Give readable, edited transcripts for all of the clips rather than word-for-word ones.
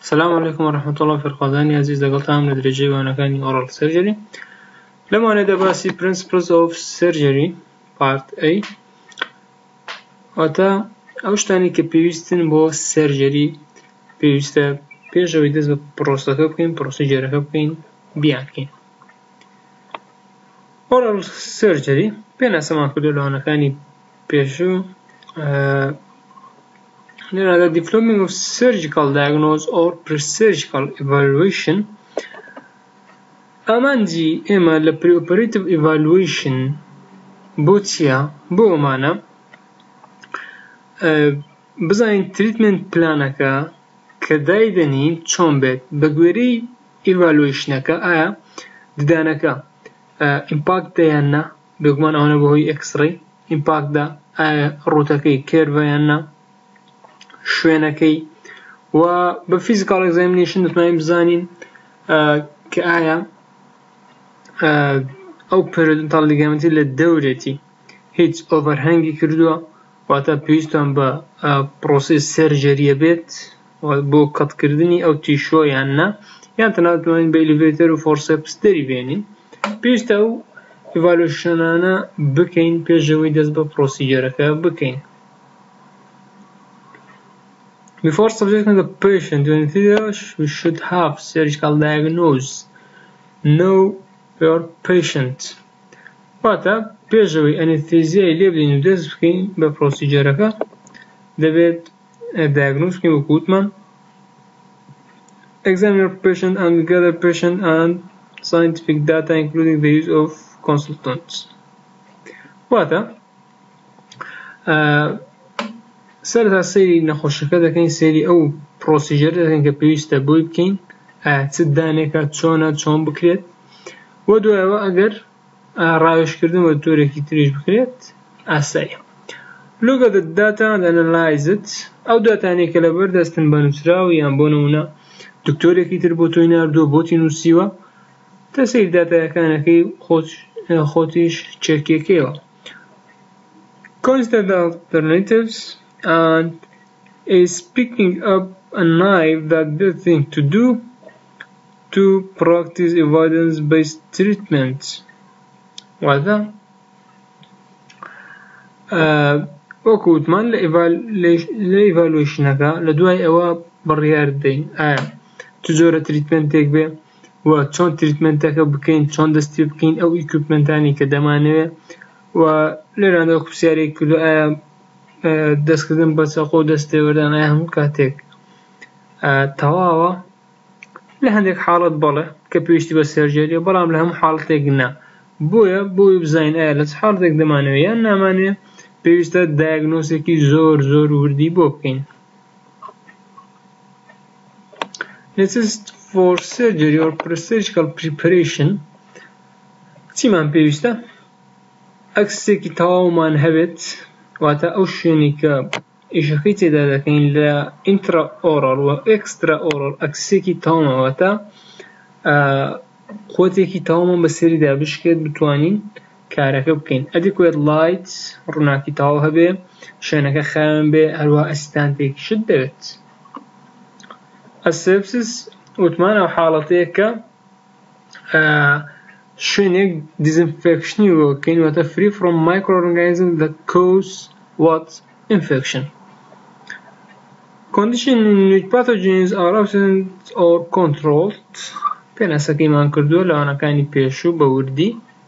السلام عليكم ورحمة الله فرقاداني عزيز لقلتها من درجة وانا كاني oral surgery لما أنا دباسي principles of surgery part A واتا اوشتاني كبيوستن بو surgery بيوستا بيجاوي دز ببروستاكا بكين بروسيجركا بكين بيانكين oral surgery بين اسمان كله لو أنا كاني بيشو the development of surgical diagnosis or pre-surgical evaluation أمانجي إما ل pre-operative evaluation بوتيا بو معنا بزاين treatment planaka كدايدنين چون بيت بقوري evaluationaka آيا ددانكا impact ديانا بقمان أونا بهوي x-ray impact دا آيا روتاكي كيرفيانا شوێنەکەی و بە physical examination دەتوانین بزانین کە ئایا ئەو periodontal ligament لە دەورێتی هیچ overhang کردووە واتە پێویستیان بە process surgery بێت بۆ قەتکردنی ئەو تیشۆ یان نا یان تەنانەت دەتوانین بە elevator و forceps دەریبێنین پێویستە ئەو evaluationانە بکەین پێشەوەی دەست بە procedure بکەین. Before subjecting the patient to anesthesia, we should have surgical diagnosis. Know your patient. Wata pێشەوەی ئەنستێزیای لێ بدەین و دەست بکەین بە پرۆسیجەرەکە دەبێت diagnose بکەین وەکو وتمان examine your patient and gather patient and scientific data including the use of consultants. Wata سەرەتا سەیری نەخۆشەکە دەکەین سەیری ئەو پرۆسیجەر دەکەین کە پێویستە بۆی بکەین چ دانێکە چۆن بکرێت و دوایەوە ئەگەر ڕاوێژکردن بە تۆرێکی تریش بکرێت ئاساییە. Look at the data and analyze it. ئەو داتانەی کە لەبەر دەستن بە نووسراوە یان بۆ نمونە دکتۆرێکی تر بۆ تۆی ناردووە بۆتی نووسیوە تا سەیری داتایەکانەکەی خۆتیش چێکێکەوە. Consider the alternatives and is picking up a knife the good thing to do to practice evidence-based treatment. وهذا وەکو وتمان لە evaluationەکە لە دوای ئەوە بڕیاردەین ئایا چ جۆرە تریتمنتێک بێ و چۆن تریتمنتەکە بکەین چۆن دەستی بکەین ئەو ئیکوپمنتانی کە دەمانەوێت و لێراندا پرسیارێک کردو ئایا دەستکردن بە چەقۆ و دەستێوەردان ئایا هەموو کاتێک تەواوە لە هەندێک حاڵەت بەڵێ کە پێویستی بە سەرجەریە بەڵام لە هەموو حاڵەتێک نا بۆیە بۆی بزانین ئایا لە چ حاڵەتێک دەمانەوێت یان نامانوێت پێویستە دایگنۆسێکی زۆر وردی بۆ بکەین. Necessity for surgery or pre-surgical preparation چیمان پێویستە؟ ئەکسێکی تەواومان هەبێت واتە ئەو شوێنی کە ئیشەکەی تێدا دەکەین لە ئینترا ئۆرال و ئێکسترا ئۆرال ئەکسێکی تەواومەوەتە خۆتێکی تەواومان بەسەریدا بشکێت بتوانین کارەکە بکەین. ئەدیکوێت لایت ڕووناکی تەواو هەبێ شوێنەکە خاوێن بێ هەروە ئەسیستانتێکیشت دەوێت. ئەسێپسیس وتمان ئەو حاڵەتەیە کە شوێنێک disinfectionی بۆکەین واتە free from microorganisms that cause what infection. Condition in which pathogens are absent or controlled پێناسەکەیمان کردووە لەوانەکانی پێشوو بە وردی.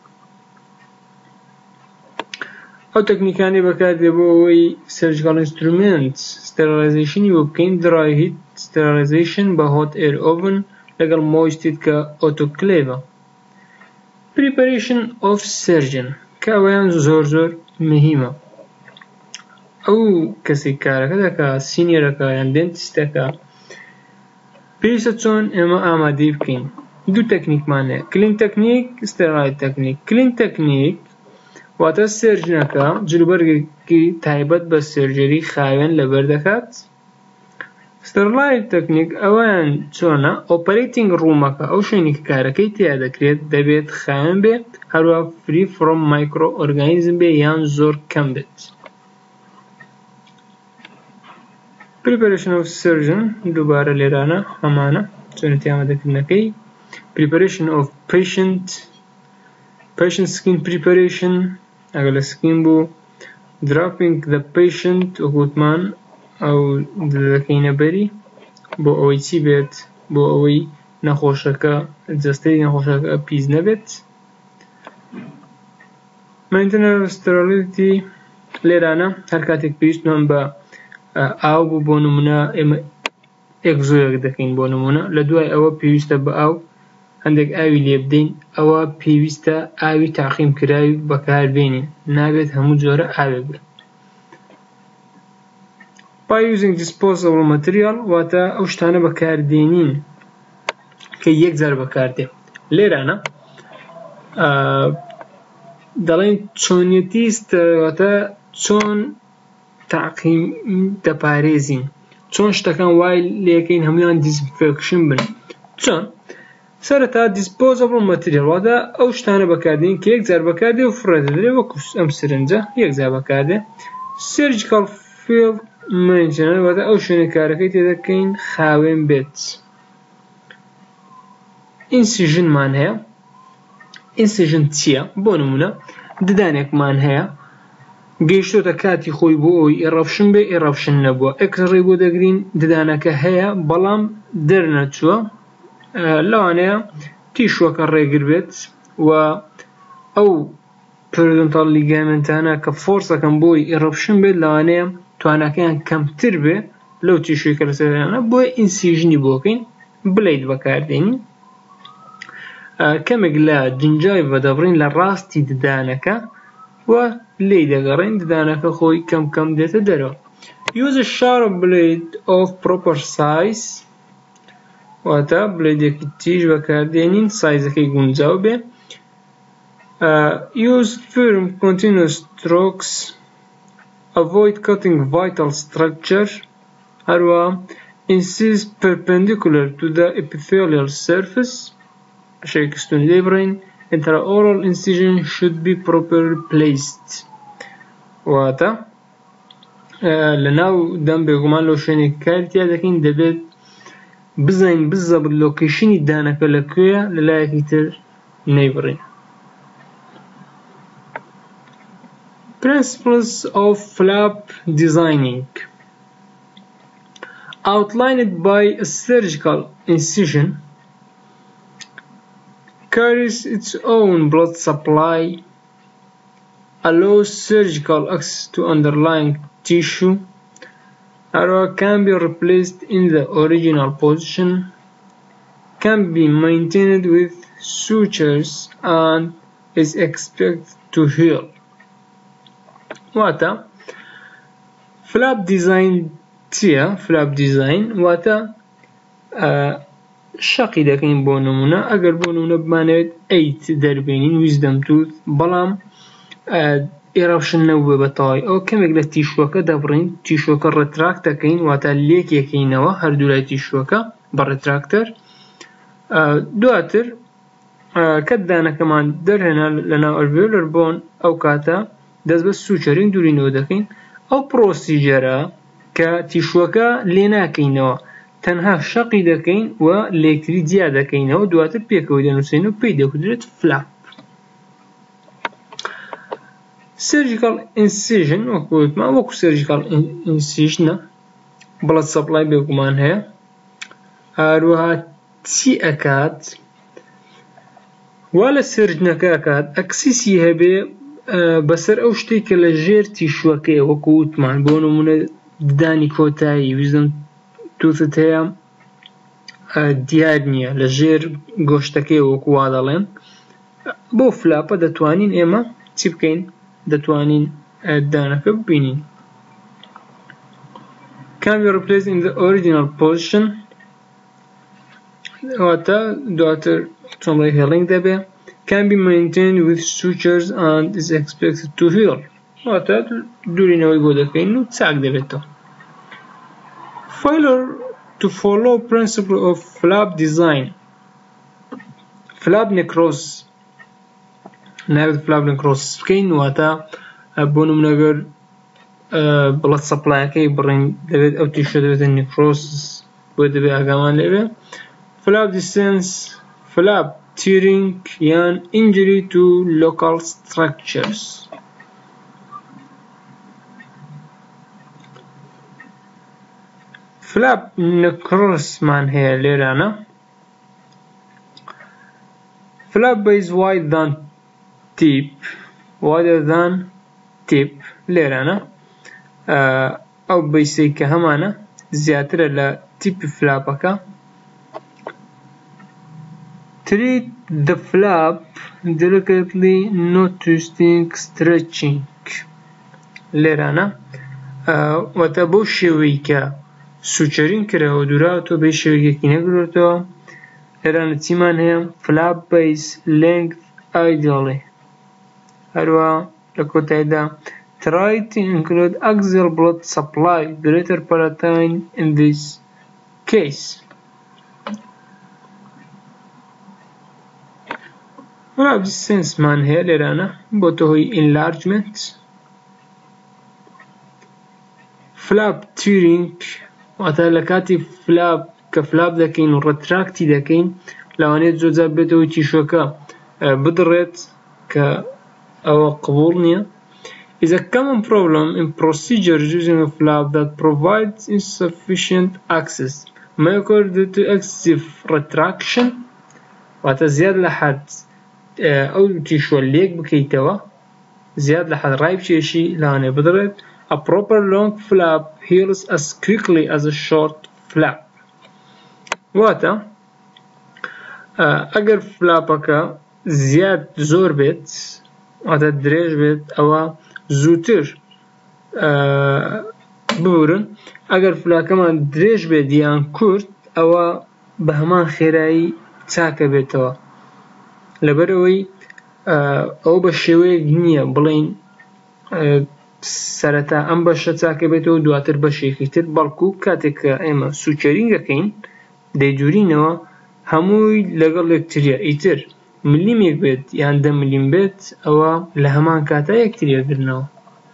ئەو تەکنیکانی بەکاردێ بۆ ئەوەی surgical instruments sterilizationی بۆ بکەین dry heat sterilization بە hot air oven لەگەڵ moist heat کە autoclave. Preparation of surgeon کە ئەوەیان زۆر مهمە. ئەو کەسێک کارەکە دەکا سینیەرەکە یان دێنتیستەکە پێویستە چۆن ئێمە ئامادەی بکەین. دوو تەکنیکمان هەیە clean technique sterile technique. clean technique واتە سێرجنەکە جلوبەرگێکی تایبەت بە سێرجەری خاوێن لەبەر دەکات. sterile technique ئەوەیان چۆنە operating roomەکە ئەو شوێنی کە کارەکەی تیا دەکرێت دەبێت خاوێن بێ هەروە free from microorganism بێ یان زۆر کەم بێت. preparation of surgeon دووبارە لێرانە هەمانە چۆنەتی ئامادەکردنەکەی preparation of patient skin preparation ئەگەر لە سکین بوو dropping the patient وەکوتمان ئەو دەکەینە بەری بۆ ئەوەی چی بێت بۆ ئەوەی نەخۆشەکە جەستەی نەخۆشەکە پیس نەبێت maintenance sterility لێرانە هەر کاتێک پێویستمان بە ئاو بوو بۆ نمونە ئێمە ئێکزۆیەک دەکەین بۆ نمونە لە دوای ئەوە پێویستە بە ئاو هەندێک ئاوی لێ بدەین ئەوە پێویستە ئاوی تاقیم کراوی بەکاربێنین نابێت هەموو جۆرە ئاوێ بێت by using disposable material واتە ئەو شتانە بەکاردێنین کە یەکجار بەکاردێن لێرانە دەڵێن چۆنیەتی واتە چۆن تاقیم دەپارێزین چۆن شتەکان وای لێکەین هەمویان دیسینفێکشن بن چۆن سەرەتا disposable material واتە ئەو شتانە بەکاردێن کە یەکجار بەکاردێ و فڕێدەدرێ وەکو ئەم سرنجە یەکجار بەکاردێ surgical field maintenance واتە ئەو شوێنە کارەکەی تێدەکەین خاوێن بێت incisionمان هەیە incision چییە بۆ نمونە ددانێکمان هەیە گەیشتۆتە کاتی خۆی بۆ ئەوی ئێڕەفشن بێ ئێڕەفشن نەبووە ئەکسڕێ بۆ دەگرین ددانەکە هەیە بەڵام دەرنەچووە لەوانەیە تیشوەکە ڕێگر بێت و ئەو پریدۆنتال لیگامنتانە کە فۆرسەکەم بۆی ئێڕەفشن بێت لەوانەیە توانەکەیان کەمتر بێ لەو تیشوێکە لەسەرانە بۆی ئینسیژنی بۆکەین بڵیت بەکاردێنین کەمێک لە جنجاوی بەدەبڕین لە ڕاستی ددانەکە و لێی دەگەڕین ددانەکە خۆی کەم کەم دێتە دەرەوە use a sharp blade of proper size واتە بڵێدێکی تیژ بەکاردێنین سایزەکەی گونجاو بێ use firm continuous strokes avoid cutting vital structure هەروە incise perpendicular to the epithelial surface شێکستون لێ بڕین intraoral incision should be properly placed واتە لەناو دەم بێگومان لەو شوێنێک کارتیا دەکەین دەبێت بزانین بزەبت لۆکیشنی دانەکە لەکوێیە لەلایەکی تر نەیبڕین Principles of flap designing outlined by a surgical incision carries its own blood supply, allows surgical access to underlying tissue, can be replaced in the original position, can be maintained with sutures and is expected to heal. Wata flap design تیە flap design واتە شەقی دەکەین بۆ نمونە ئەگەر بۆ نمونە بمانەوێت 8 دەربێنین wisdom tooth بەڵام ئێڕەوشن نەبووە بەتەواوی ئەو کەمێک لە تیشوەکە دەبڕین تیشوەکە ڕێتراک دەکەین واتە لێکێکینەوە هەردوو لای تیشوەکە بە ڕێتراکتەر دواتر کە دانەکەمان دەرهێنا لەناو ئەلڤێولەر بۆن ئەو کاتە دەست بە سوچەرین دوورینەوە دەکەین ئەو پرۆسیجەرە کە تیشوەکە لێ ناکەینەوە تەنها شەقی دەکەین و لێکتری جیا دەکەینەوە دواتر پێکەوەی دەنووسین و پێی دەکوترێت فلاپ surgical incision وەکوتمان وەکو surgical incision blood supply بێگومان هەیە هەروەها چی ئەکات وا لە سرجنەکە ئەکات ئەکسیسی هەبێ بەسەر ئەو شتێک کە لە ژێر تیشوەکەیە وەکوتمان بۆ نمونە ددانی کۆتایی ویزم تووتت هەیە دیار نییە لە ژێر گۆشتەکەی وەکو وا دەڵێن بۆ فلاپە دەتوانین ئێمە چی بکەین دەتوانین دانەکە ببینین can be replaced in the original position واتە دواتر چۆنڵی هێڵنگ دەبێ can be maintained with sutures and is expected to heal واتە دوورینەوەی بۆ دەکەین و چاک دەبێتەوە failure to follow principle of flap design flap necrosis نابێت flap necrosis بکەین واتە بۆ نمونەگەر بلاد سبلايەکەی بڕین دەبێت ئەو تیشە دەبێتە نیکرۆسس بۆ دەبێت ئاگامان لێبێ. فلاپ دیستنس، فلاپ tearing یان injury to local structures. فلاپ نکرۆسمان هەیە لێرانە. flap is wider than tip لێرانە ئەو بیسەی کە هەمانە زیاترە لە تیپی فلاپەکە. treat the flap delicately, not twisting, stretching لێرانە واتە بۆ شێوەی کە سوچەرین کراوە دووراوەتەوە بە شێوەیەکی نەگرێتەوە. لێرانە چیمان هەیە؟ flap base length ideally. هەروە لە کۆتاییدا try to include axial blood supply greater palatine in this case. flap distance مان هەیە لێرانە بۆ تۆهۆی enlargement. flap tearing واتە لە کاتی فلاپ کە فلاپ دەکەین و ڕەتراکتی دەکەین لەوانەیە زۆرجار بێتەوە تیشۆکە بدڕێت کە ئەوە قبول نییە. is a common problem in procedures using a flap that provides insufficient access may occur due to excessive retraction واتە زیاد لە حد ئەو تیشۆ لێک بکەیتەوە زیاد لە حد ڕای بچێشی لەوانەیە بدڕێت. A proper long flap heals as quickly as a short flap. واتە ئەگەر فلاپەکە زیاد زۆر بێت واتە درێژ بێت ئەوە زووتر ببورن. ئەگەر فلاکەمان درێژ بێت یان کورت ئەوە بە هەمان خێرایی چاکە بێتەوە لەبەرەوەی ئەو بە شێوەیەک نییە بڵین سەرەتا ئەم بەشە چاکە بێتەوە دواتر بەشێکی تر، بەڵکو کاتێک کە ئێمە سوچەرینگەکەین دەیجوورینەوە هەمووی لەگەڵ یەکتریە ئیتر ملیمێک بێت یان 10 ملیم بێت ئەوە لە هەمان کاتە یەکتریە گرنەوە.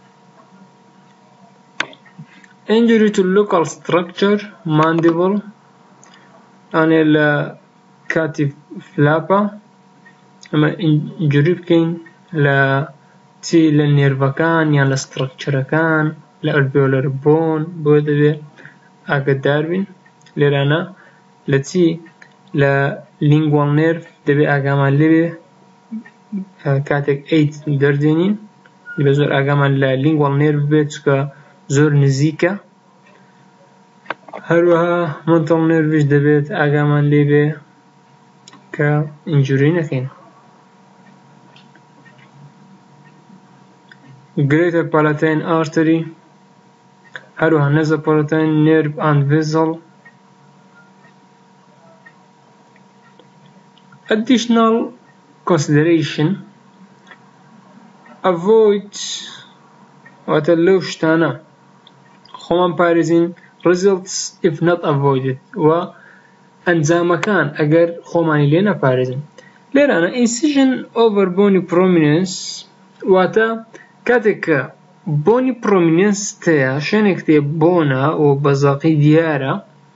injury to local structure mandible ئەنێ لە کاتی فلاپە ئەمە ئینجوری بکەین لە چی لە نێروەکان یان لە سترکچەرەکان لە ئەلڤیۆلەر بۆن بۆ دەبێت ئاگادار بین. لێرانە لە چی لە لینگوال نێرڤ دەبێت ئاگامان لێبێ کاتێک ئەیت دەردێنین دەبێت زۆر ئاگامان لە لینگوال نێرڤ بێت چکە زۆر نزیکە. هەروەها منتڵ نێرڤیش دەبێت ئاگامان لێبێ کە ئینجوری نەکەین. greater palatine artery هەروەها nasal palatine nerve and vessel. additional consideration avoid واتە لەو شتانە خۆمان پارێزین results if not avoided و ئەنجامەکان ئەگەر خۆمانی لێ نەپارێزین. لێرانە incision over bony prominence واتە کاتێک کە بۆنی پرۆمینەنس تەیە شوێنێک تێ بۆنە و بەزاقی دیارە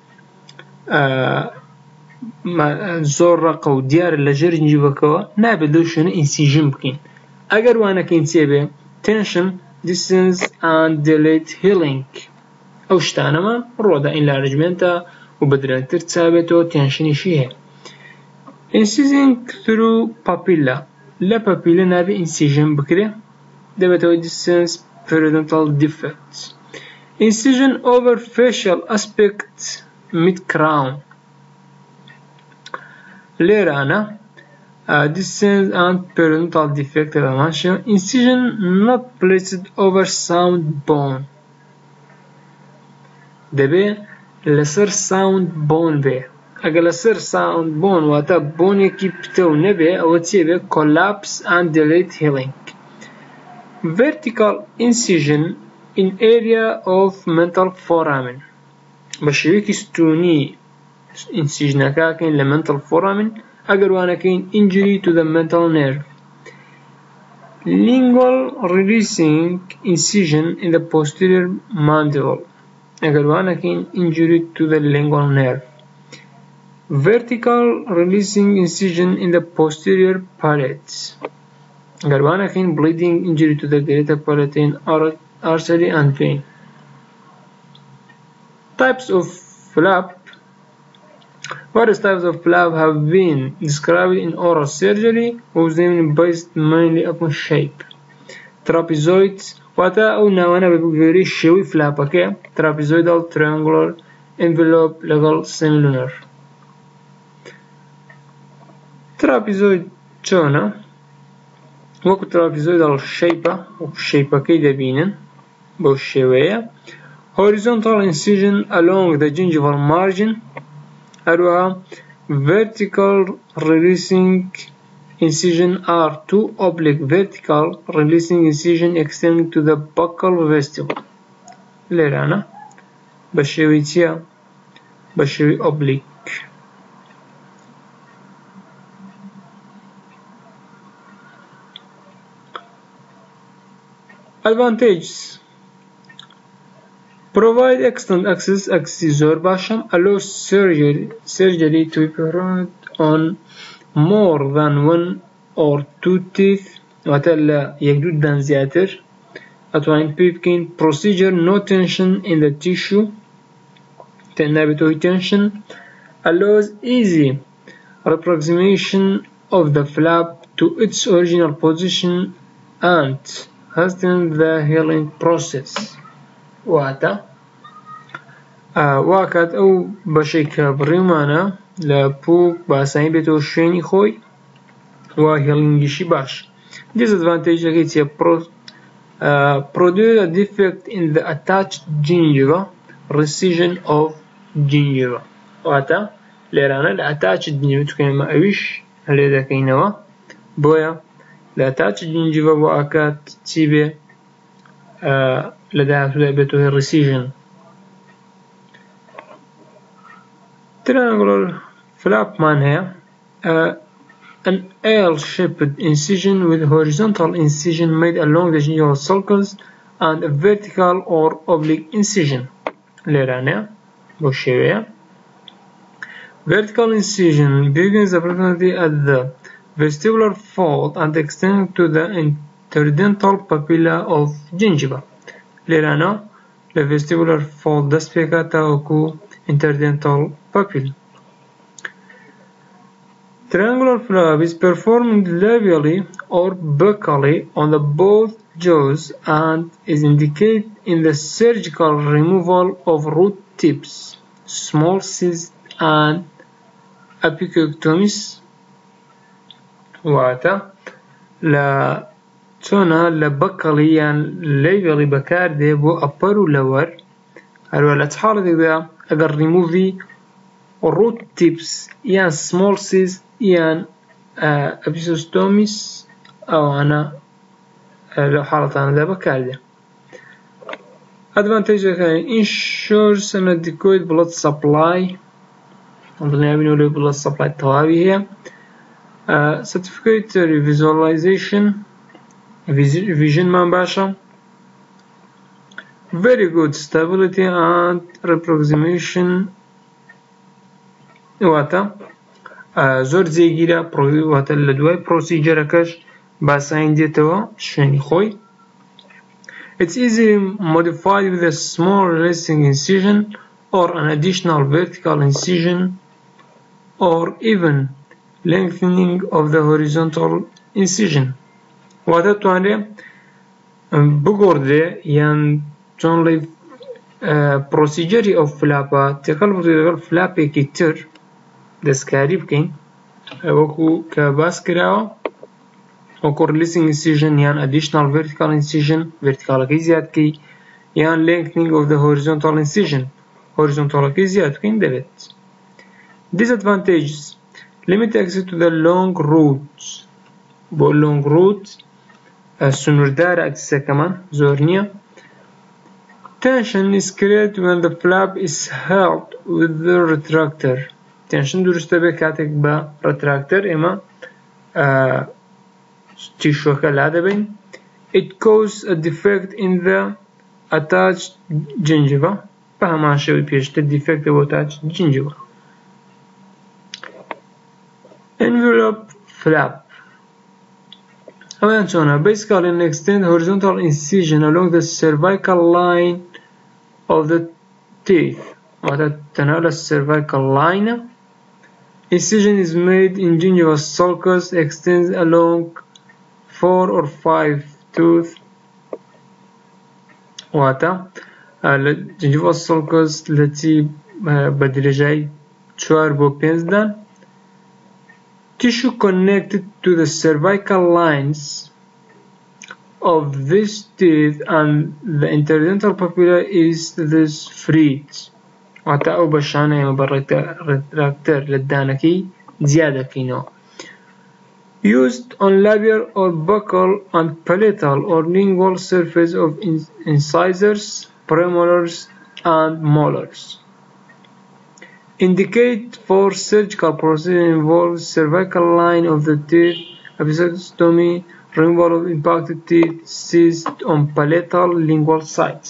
زۆر ڕەقە و دیارە لە ژێر جیوەکەوە نابێت لەو شوێنە ئینسیژن بکەین. ئەگەر وانەکەین چێبێ tension, distance and delayed healing ئەو شتانەمان ڕۆدا ئینلارجمنتە و بەدرێتتر چاوێتەوە تێنشنیشی هەیە. incision through papilla لە پەپیلە نابێت ئینسیژن بکرێ دەبێتەوە distance periodontal defect. incision over facial aspect mid crown لێرانە distance and periodontal defect بەماشە. incision not placed over sound bone دەبێ لەسەر sound bone بێ. ئەگەر لەسەر sound bone واتە بۆنێکی پتە و نەبێ ئەوە چێ بێ collapse and delayed healing. vertical incision in area of mental foramen بە شێوەیەکی ستونی ئینسیژنەکەکەین لە mental foramen ئەگەر وانەکەین injury to the mental nerve. lingual releasing incision in the posterior mandible اگر وانا كاين injury to the lingual nerve. Vertical releasing incision in the posterior palate اگر وانا كاين bleeding injury to the greater palatine artery and vein. Types of flap. Various types of flap have been described in oral surgery, with them based mainly upon shape. Trapezoids wata أو نوانا بيجري شوي flap okay. Trapezoidal, triangular, envelope, legal, semilunar. Trapezoid chona وكو trapezoidal shape وشيبة كيدا بينن بوشيوية. Horizontal incision along the gingival margin أروها. Vertical releasing incision are two oblique vertical releasing incision extending to the buccal vestibule. ليرانا بشوي تيا بشوي oblique. Advantages. Provide extended access زور باشم. Allow surgery to be performed on more than one or two teeth وتلا يجدود دان زياتر. أتوين بيبكين procedure no tension in the tissue تنابتوي tension. Allows easy reapproximation of the flap to its original position and hasten the healing process. واتا واكات أو بشيك بريمانا لبوك باساين بيتو شيني خوي وهيلينجيشي باش. Disadvantage is produce a defect in the attached gingiva, recession of gingiva. واتا ليرانا attached gingiva تكون ما أويش هل كينوا بويا attached gingiva واكات تيبي لديها لعبته recession. Triangular flap معناها an L-shaped incision with horizontal incision made along the gingival sulcus and a vertical or oblique incision. ليرانا بوشيوية. Vertical incision begins approximately at the vestibular fold and extends to the interdental papilla of gingiva. ليرانا the vestibular fold دست بيكاتا وكو interdental papilla. Triangular flap is performed labially or buccally on the both jaws and is indicated in the surgical removal of root tips, small cysts and apicectomies. واتا لا تونا لبقلي يعني labially بكار دي بو upper و lower الولا تحالة دا اگر removي root tips يعني small cysts يعني apicectomies او انا لو حالة انا دا بكار دي. Advantage ensures an adequate blood supply. نضلنا بنقول blood supply الطوابي هي. Satisfactory visualization vision man باشا. Very good stability and reapproximation. واتا زور زيجيرا واتا لدواي procedure كش باساين ديتوا شاني خوي. It's easily modified with a small releasing incision or an additional vertical incision or even lengthening of the horizontal incision. واتا تواني بقورده يعني تونلي procedure of flapa تقلب flapa كتير دسكاري بكين وكو كباس كراو وكو releasing incision يعني additional vertical incision vertical كي زياد كي يعني lengthening of the horizontal incision horizontal كي زياد كين دبت. Disadvantages limit access to the long roots بو long root السنوردار أكسا كمان زورنيا. Tension is created when the flap is held with the retractor. Tension درسته به كاتك با retractor اما تیشوەکە لا دەبین. It causes a defect in the attached gingiva. بە هەمان شێوەی پێشتر defect بۆ attached gingiva. Envelope flap. ئەویان چۆنە؟ Basically an extend horizontal incision along the cervical line of the teeth. واتە تەنها لە cervical line. Incision is made in gingival sulcus, extends along 4 or 5 tooth. واتە gingival sulcus لەتی بە درێژایی 4 بۆ 5 دان. Tissue connected to the cervical lines of these teeth and the interdental papilla is thus freed. واتە ئەو بەشانە ئێمە بە ڕێکتر لە دانەکەی زیادەکەینەوە. Used on labial or buccal and palatal or lingual surface of incisors, premolars and molars. Indicate for surgical procedure involves cervical line of the teeth, episiotomy, removal of impacted teeth, seized on palatal lingual sites.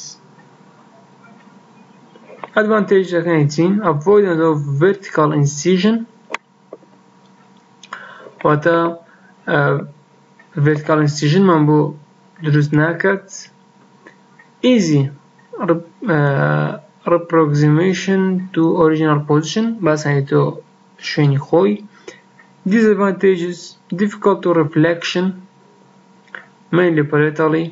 Advantage again, avoidance of vertical incision. واتە vertical incision من بۆ دروست ناکات. Easy reapproximation to original position. باسانێتۆ شوێنی خۆی. Disadvantages: difficult to reflection, mainly palatally.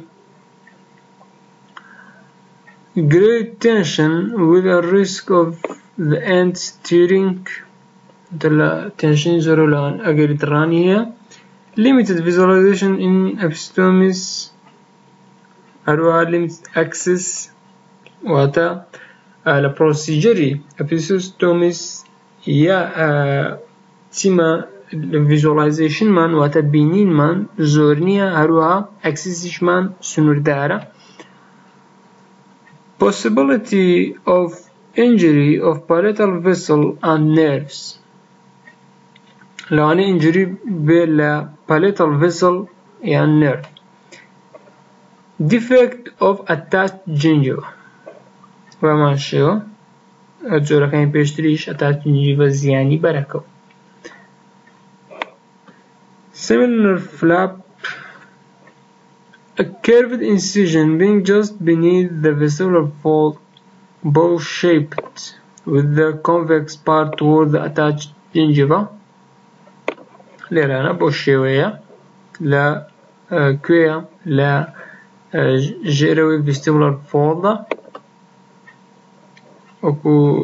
Great tension with a risk of the end steering. Tension zero لان أقل ترانية. Limited visualization in episiotomies. أروها limited access. واتا البروسيجري episiotomies يا تيما visualization من واتا بينين من زورنية أروها accessish من سنوردارة. Possibility of injury of palatal vessel and nerves. لو أنا injury بلا palatal vessel يعني nerve. Defect of attached gingiva. وما شو الجورة كان بيشتريش attached gingiva زياني بركو. Similar flap. A curved incision being just beneath the vesicular fold, bow-shaped, with the convex part toward the attached gingiva. ليرانا bow-shaped لا كويا لا جيروي vestibular fold. وكو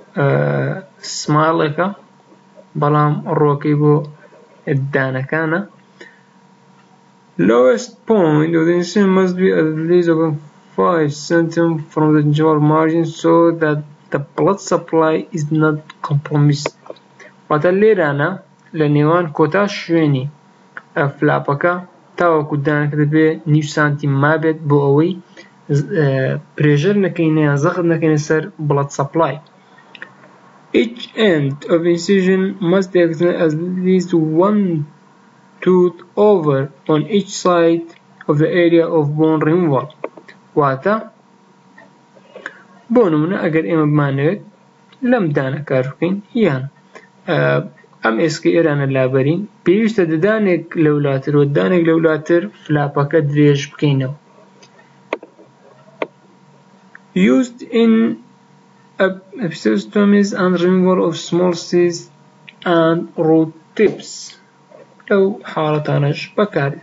سمايلكا بلام روكيبو الدانا كان. Lowest point of the incision must be at least about 5 cm from the gingival margin so that the blood supply is not compromised. وتليرانا لنيوان كوتا شويني فلابكا تاوكو دانك دبي نيو سانتي مابت بووي بريشر نكينه زخد نكينه سر blood supply. Each end of incision must extend at least one tooth over on each side of the area of bone removal. واتا بونمنا اگر اما بمانويت لم دانا كارفكين يان ام اسكي ايران اللابرين بيوشت دانك لولاتر ودانك لولاتر فلاباكا دريج بكينو. Used in episiotomies and removal of small cysts and root tips. لو حالتانش بكاري.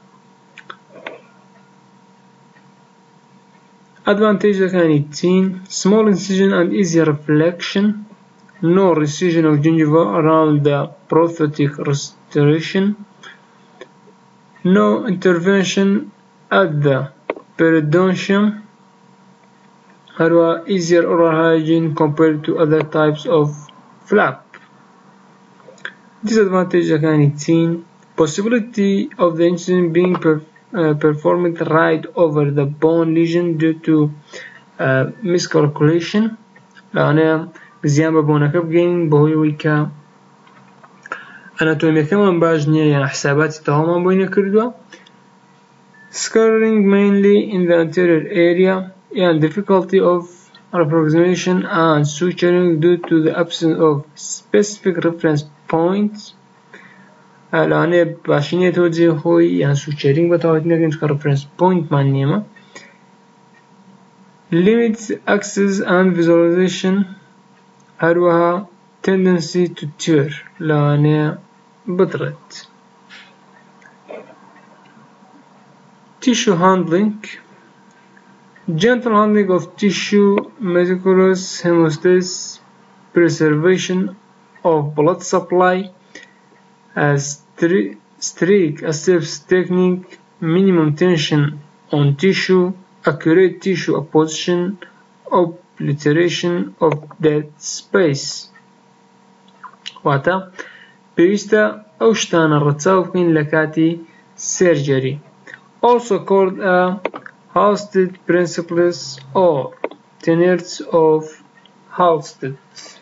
Advantage كان 18. Small incision and easy reflection. No recession of gingiva around the prosthetic restoration. No intervention at the periodontium. Easier oral hygiene compared to other types of flap. Disadvantage كان 18. Possibility of the incision being performed right over the bone lesion due to miscalculation. لأن زيان ببونك بجين بهوي ويكا ئەناتۆمیەکەمان باش نییە یان حساباتی تەواومان بۆی نەکردووە. Scarring mainly in the anterior area and difficulty of approximation and suturing due to the absence of specific reference points. لەوانەیە باشینێتەوە جێ خۆی یان سوچەرینگ بەتەواوەتی نەکەین چکە reference pointمان نییەمە. Limits access and visualization هەروەها tendency to tear لەوانەیە بدڕێت. Tissue handling. Gentle handling of tissue, meticulous hemostasis, preservation of blood supply, strict asepsis technique, minimum tension on tissue, accurate tissue apposition, obliteration of dead space. واتە پێویستە ئەو شتانە ڕەچاو بکەین لە کاتی سێرجەری. Also called a Halsted principles or tenets of Halsted.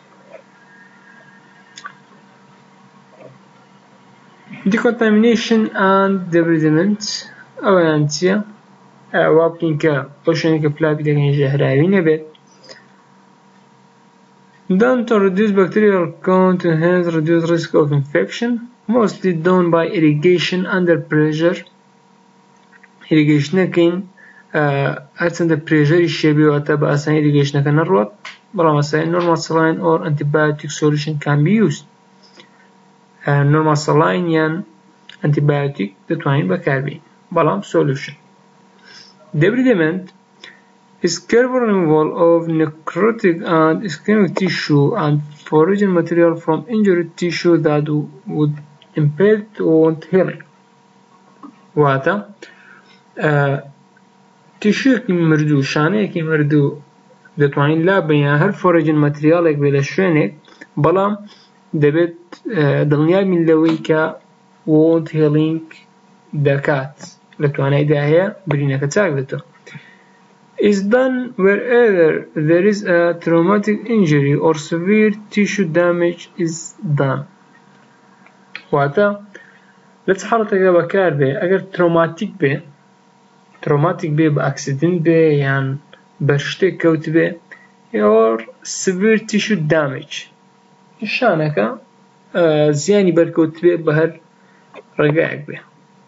Decontamination and debridement ئەوەیان چییە؟ وا بکەین کە ئەو شوێنێک کە پلاوی دەکەین ژەهراوی نەبێت. Done to reduce bacterial count and hence reduce risk of infection, mostly done by irrigation under pressure. Irrigationەکەین هەرچەندە پرێژەری شێبێواتە بە ئاسانی irrigationەکە نەڕوات، بەڵام ئاسایی normal saline or antibiotic solution can be used. Normal saline یان antibiotic دەتوانین بەکاربێین، بەڵام solution. Debridement is careful removal of necrotic and ischemic tissue and foreign material from injured tissue that would impede wound healing. واتە تیشوێکی مردوو، شانەیەکی مردوو دەتوانین لابین هەر فۆرەجن مەتریاڵێک بێ لە شوێنێک، بەڵام دەبێت دڵنیابین لەوەی کە wound healing دەکات، لە تواناییدا هەیە برینەکە چاک دێتەوە. Is done wherever there is a traumatic injury or severe tissue damage is done. واتە لە چ حاڵەتێکدا بەکار بێ؟ ئەگەر ترۆماتیک بێ بە ئاکسیدنت بێ یان بە شتێک کەوت بێ or severe tissue damage، شانەکە زیانی بەرکەوت بێ بە هەر ڕێگایەک بێ.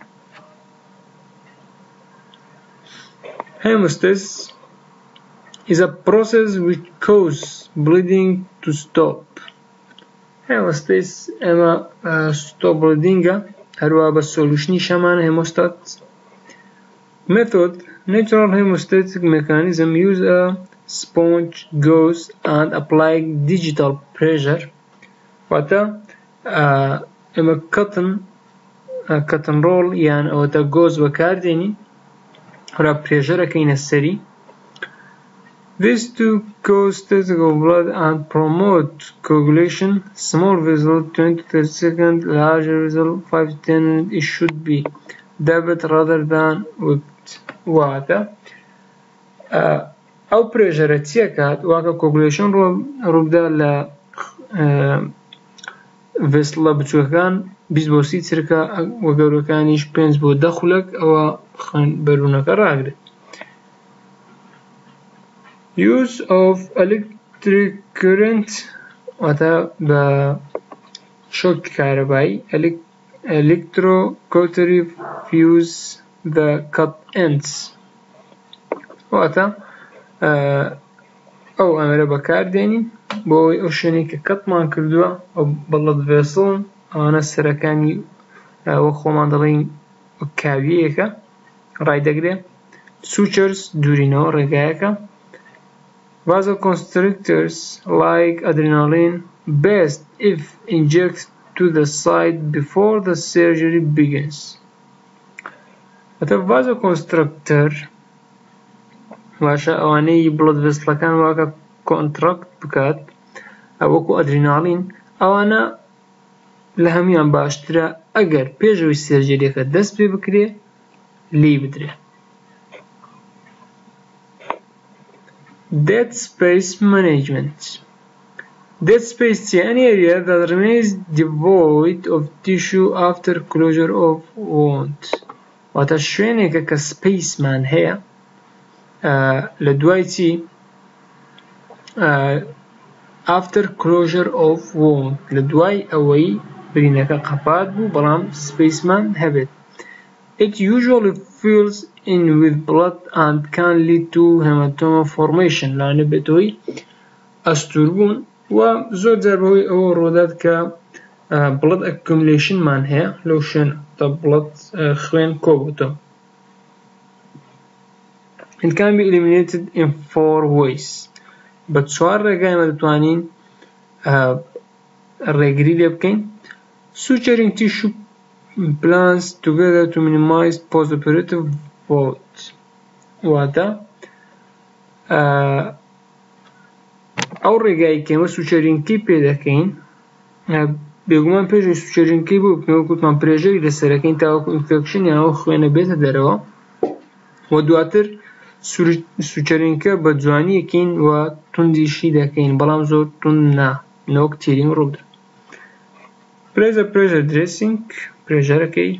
Hemostasis is a process which causes bleeding to stop. Hemostasis ئەمە stop bleedingە، هەروەها بە solutionی شەمانە hemostat. Method: natural hemostatic mechanism use a sponge, gauze and apply digital pressure. واتە ئەمە cotton roll یان ئەوەتە gauze بەکاردێنین، هەروە پرێژەرەکەینە سەری. This to cause static of blood and promote coagulation. Small vessel 20 to 30 seconds, larger vessel 5 to 10 minutes. It should be dabbed rather than whipped. واتە ئەو پرێژەرە چیەکات؟ واکە coagulation ڕووبدا لە ڤێسڵە بچووەکان 20 بۆ 30 چرکە وە گەورەکانیش 5 بۆ 10 خولەک ئەوە بەروونەکە ڕاگرێت. Use of electric current واتە بە شۆکی کارەبایی electrocautery fuse the cut ends. واتە ئەو ئەمەرە بەکاردێنین بۆ ئەو شوێنێک کە کەتمان کردووە ئەو بەڵەت ڤێسڵن، ئەوانە سەرەکانی وەک خۆمان دەڵێن کاویەکە ڕایدەگرێ. Sutures دوورینەوە ڕێگایەکە. Vasoconstrictors like adrenaline best if injected to the site before the surgery begins. واتە vasoconstrictor باشە ئەوانەی بڵد ڤێسڵەکان واکە کۆنتراکت بکات وەکو ئەدریناڵین، ئەوانە لە هەمویان باشترە ئەگەر پێشەوەی سێرجەریەکە دەست پێ بکرێ لی بدرێ. Dead space management. Dead space an area that remains devoid of tissue after closure of wound. واتە شوێنێکە کە سپیسمان هەیە لە دوای چی after closure of wound لە دوای ئەوەی برینەکە قەپات بوو بەڵام سپیسمان هەبێت. It usually fills in with blood and can lead to hematoma formation لانە بێتەوەی ئەستووربوون و زۆر جار بەهۆی ئەوە ڕۆدات کە blood accumulation مان هەیە لەو شوێنە تا blood خوێن کۆبووتەوە. It can be eliminated in 4 ways. بە 4 ڕێگای ئێمە دەتوانین ڕێگری لێ بکەین. Suturing tissue plans together to minimize postoperative void. واتە ئەو ڕێگایی کە ئێمە سوچەرینگی پێ دەکەین بێگومان پێشەوەی سوچەرینگی بۆ بکەین وەکوتمان پرێژەری لەسەرەکەین تاوەکو ئینفێکشن یان ئەو خوێنە بێتە دەرەوە و دواتر سوچەرینگکە بە جوانی یەکەین و توندیشی دەکەین بەڵام زۆر توند نا نەوەک تیرینگ ڕوودە. Pressure dressing پرێژەرەکەی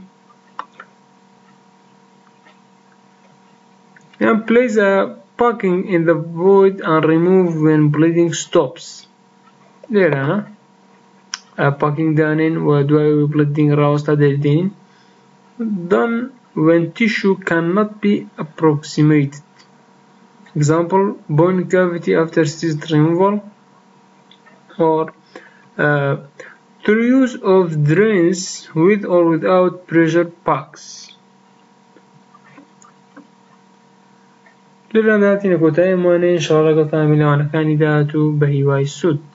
and place a packing in the void and remove when bleeding stops. لێرانە packing دانێن و دوای bleeding ڕاوەستا دەردێنین. Done when tissue cannot be approximated. Example, bone cavity after cyst removal or through use of drains with or without pressure packs. لێران داهاتینە کۆتایی ئەمانەیە ئینشاڵڵا لەگەڵتان میلەوانەکانی داهاتوو بە هیوای سوود.